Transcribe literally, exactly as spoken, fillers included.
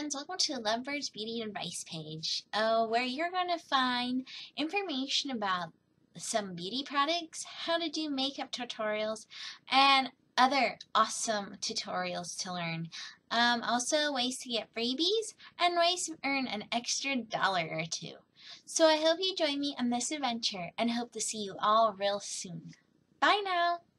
friends, welcome to the Lovebirds Beauty Advice page, uh, where you're going to find information about some beauty products, how to do makeup tutorials, and other awesome tutorials to learn. Um, also, ways to get freebies and ways to earn an extra dollar or two. So I hope you join me on this adventure and hope to see you all real soon. Bye now!